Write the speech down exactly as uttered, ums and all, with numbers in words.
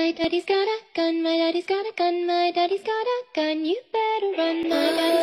My daddy's got a gun, my daddy's got a gun, my daddy's got a gun. You better run, my daddy's